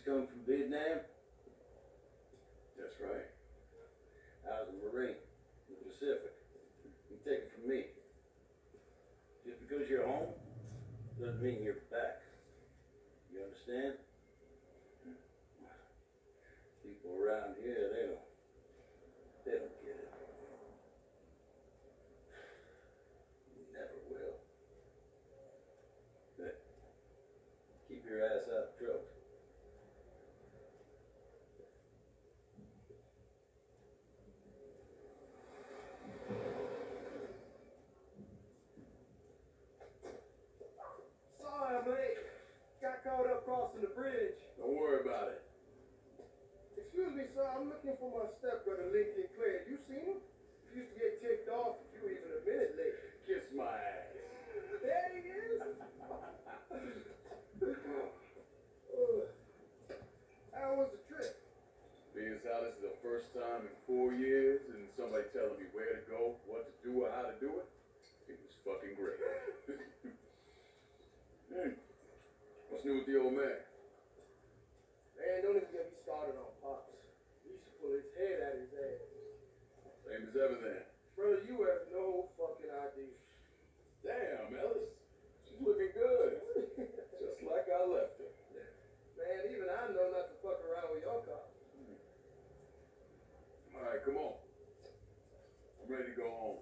just come from Vietnam? That's right. I was a Marine in the Pacific. You take it from me. Just because you're home doesn't mean you're back. You understand? People around here, they don't get it. Never will. But keep your ass out of trouble. Sorry I'm late. Got caught up crossing the bridge. Don't worry about it. Excuse me, sir. I'm looking for my stepbrother, Lincoln Clay. You seen him? He used to get ticked off if you were even a minute late. Kiss my ass. There he is. How was the trip? Being as how this is the first time in 4 years and somebody telling me where to go, what to do, or how to do it, it was fucking great. Hey, what's new with the old man? Man, don't even get me started on Pops. He used to pull his head out his ass. Same as ever then. Brother, you have no fucking idea. Damn, Ellis. She's looking good. Just like I left her. Man, even I know not to fuck around with your car. All right, come on. I'm ready to go home.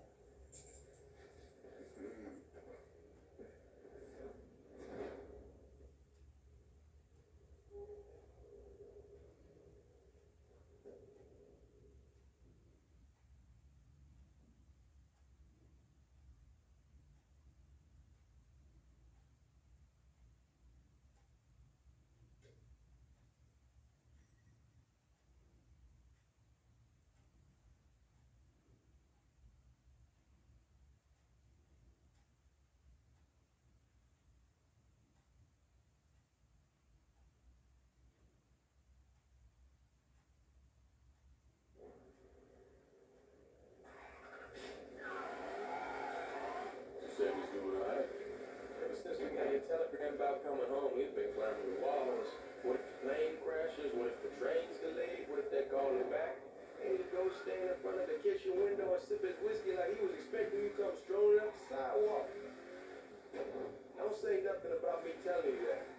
Sammy's doing all right. Ever since we got your telegram about coming home, we've been climbing the walls. What if the plane crashes? What if the train's delayed? What if they call him back? And he'd go stand in front of the kitchen window and sip his whiskey like he was expecting you to come strolling up the sidewalk. Don't say nothing about me telling you that.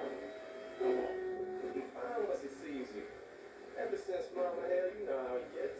He fine once he sees you. Ever since Mama hell, you know how he gets.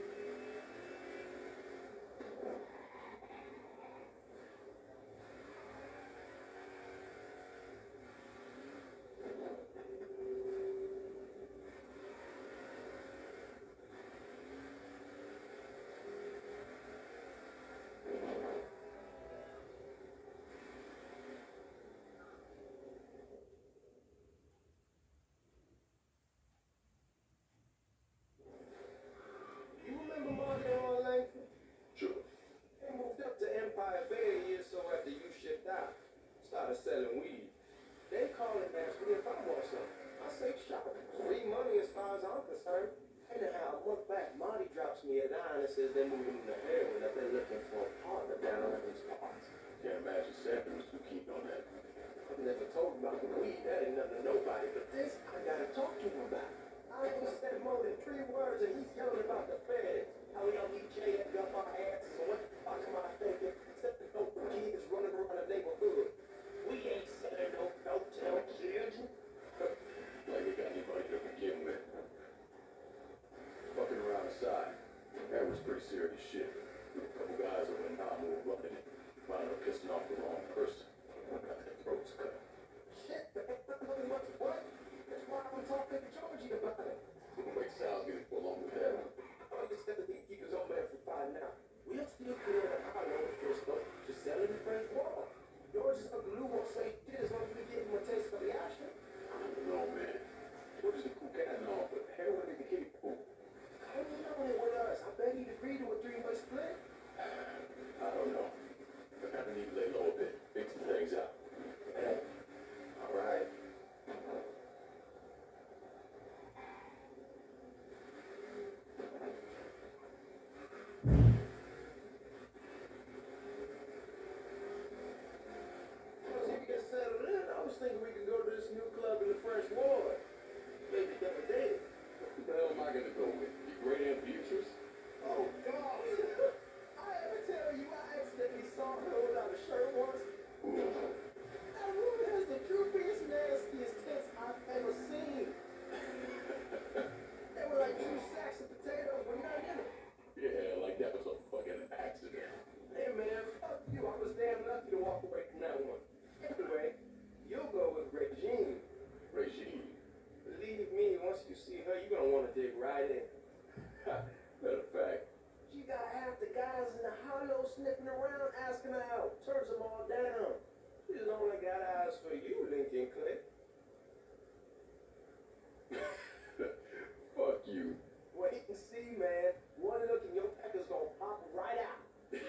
You remember Mario Langford? Sure. He moved up to Empire Bay a year or so after you shipped out. Started selling weed. They call him and ask me if I want some. I say, sure. Free money as far as I'm concerned. Anyhow, a month back, Marty drops me a dime and says they're moving into heroin, that they're looking for a partner down in these parts. Can't imagine Sammy was too keen on that. I've never told about the weed. That ain't nothing to nobody. But this, I gotta talk to him about. I ain't said more than 3 words and he's yelling about the feds. How we don't need JF up our asses. So what the fuck am I thinking? Except the dope kids running around the neighborhood. We ain't selling no dope to no kids. Like we got anybody to begin with. Fucking around the side. That was pretty serious shit. A couple guys over in Namu were running it. Wound up pissing off the wrong person. Got their throats cut. Shit, that ain't nothing much what? That's why I'm talking to Georgie about it. Wait, Sal's gonna go along with that. I understand that he keep his own man from 5 now. We'll still clear the highway with Frisco. Just sell it in French Wall. George's Uncle Lou won't say shit as long as we give him a taste for the action. I don't know, man. George is a cool cat and all, but heroin is the kitty pool. How do you know it with us? I bet he'd agree to a 3-way split. I don't know. But I need to lay low a bit. Fix it. and see, man. One look and your pecker's gonna pop right out.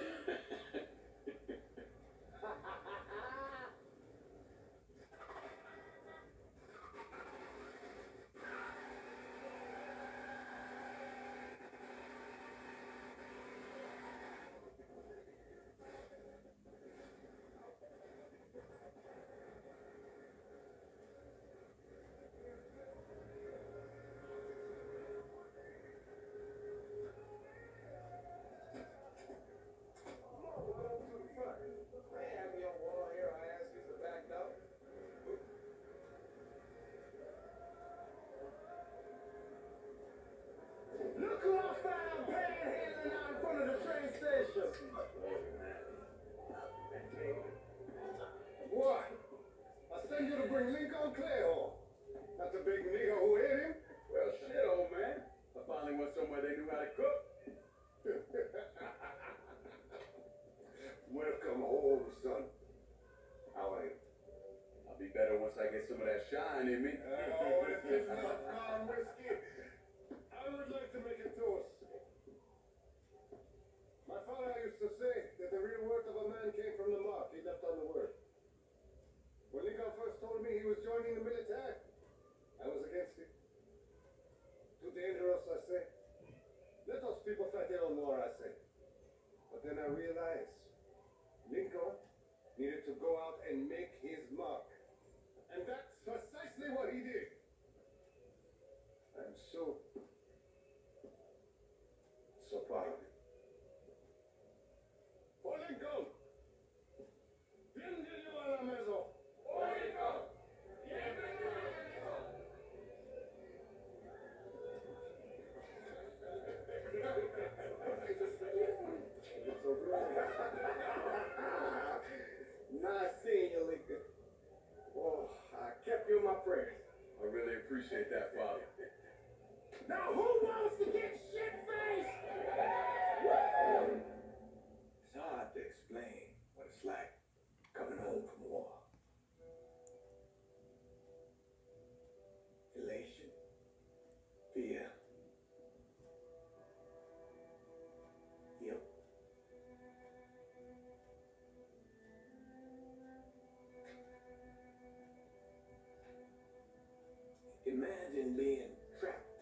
Look who I found panhandling out in front of the train station. What? I sent you to bring Lincoln Clay home. That's a big nigga who hit him. Well, shit, old man. I finally went somewhere they knew how to cook. Welcome home, son. How are you? I'll be better once I get some of that shine in me. Oh, if it's not gone whiskey, I would like to make a toast. My father used to say that the real worth of a man came from the mark he left on the word. When Lincoln first told me he was joining the military, I was against it. Too dangerous, I say. Let us people fight their own war, I say. But then I realized Lincoln needed to go out and make his mark. And that's precisely what he did. I'm so proud of him. For Lincoln! Bienvenido a la maison! For Lincoln! Bienvenido a la maison! Nice seeing you, Lincoln. Oh, I kept you in my prayers. I really appreciate that, Father. Now who wants to get shit-faced? It's hard to explain what it's like coming home from war. Elation, fear, guilt. Imagine being trapped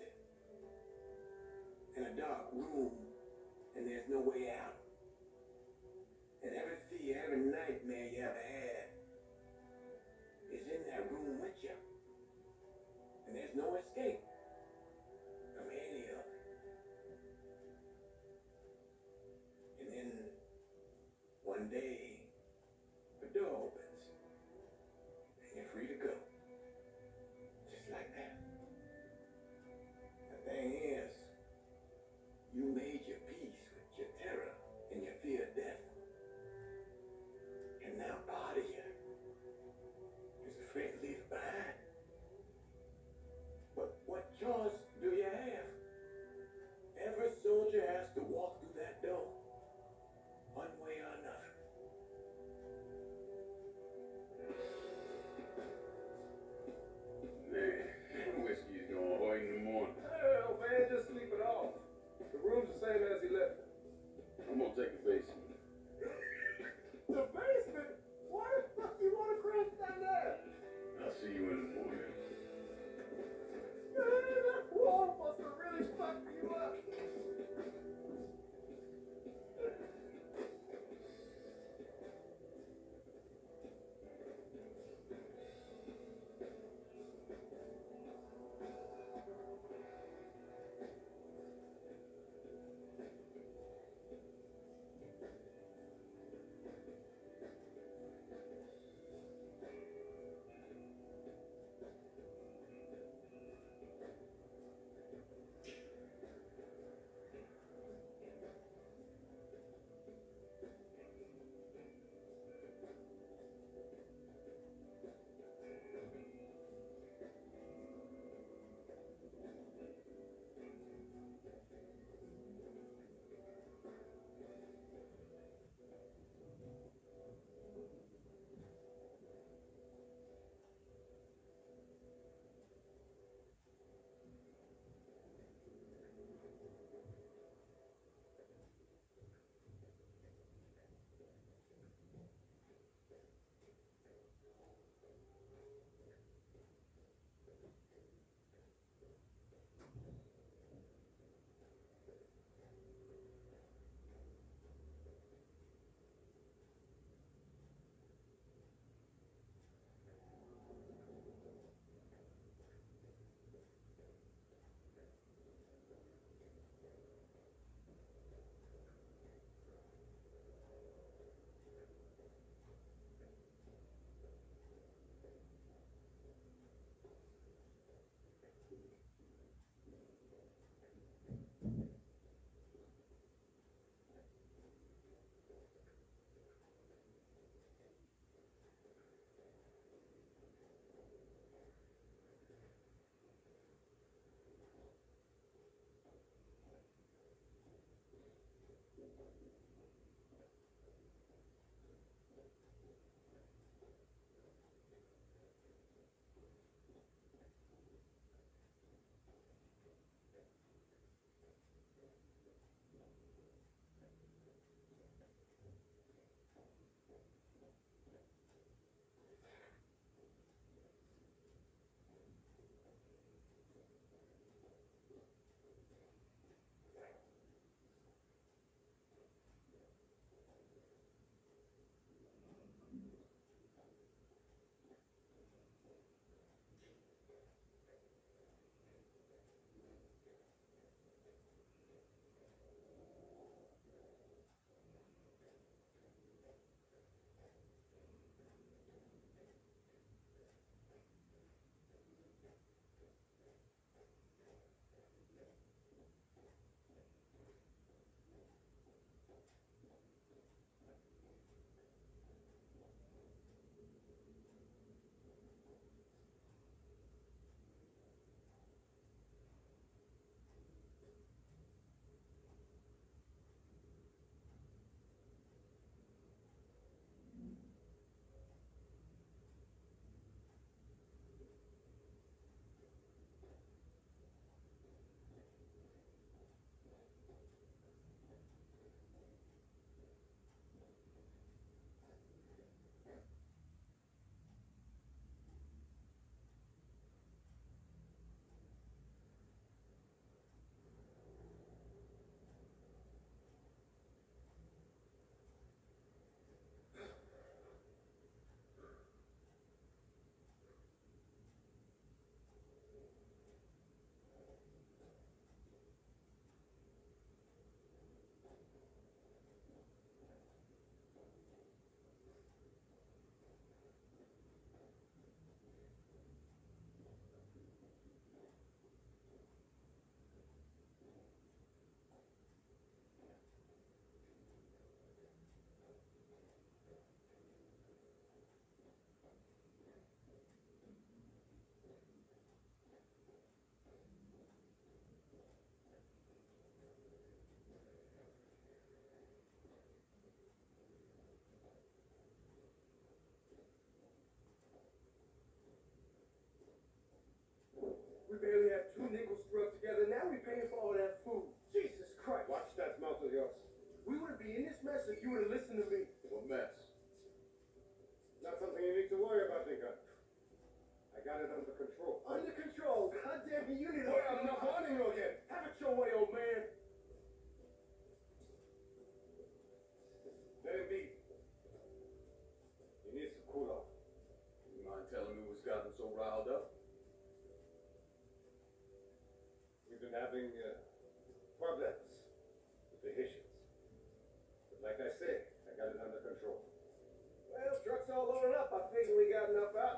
in a dark room and there's no way out. And every fear, every nightmare you ever had is in that room with you. And there's no escape from any of it. And then one day, the door opens and you're free to go. Just like that. The thing is, you made your peace with your terror and your fear of death. And now part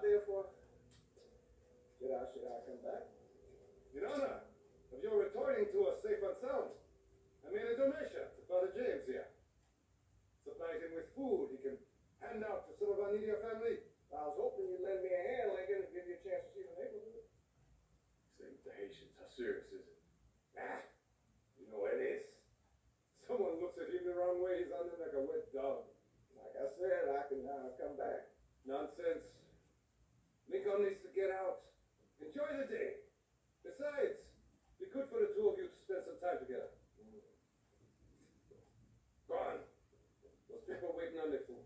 there for? Should I come back? In honor of your returning to us safe and sound, I made a donation to Father James here. Supplied him with food he can hand out to some of our needier family. I was hoping you'd lend me a hand, Lincoln, and give you a chance to see the neighborhood. Same with the Haitians. How serious is it? Ah, you know what it is. Someone looks at him the wrong way, he's on him like a wet dog. Like I said, I can come back. Nonsense. Lincoln needs to get out. Enjoy the day. Besides, be good for the two of you to spend some time together. Go on. Those people waiting on their food.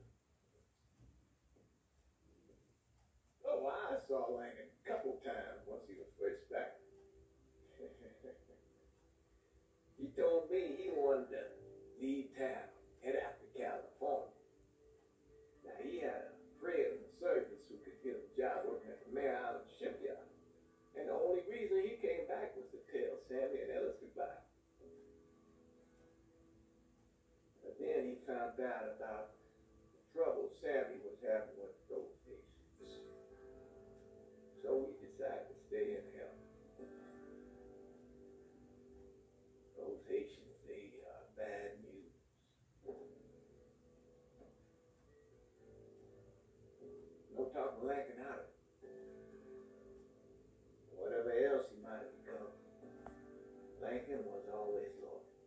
Oh, I saw Lincoln a couple times once he was first back. He told me he wanted to leave town, head out to California. Now, he had a friend in the service who could get a job working at the Mare Island shipyard. And the only reason he came back was to tell Sammy and Ellis goodbye. But then he found out about the trouble Sammy was having with those Haitians. So we decided to stay and help. Those Haitians, they are bad news. No talking Lincoln out of it. Whatever else he might have become, Lincoln was always loyal.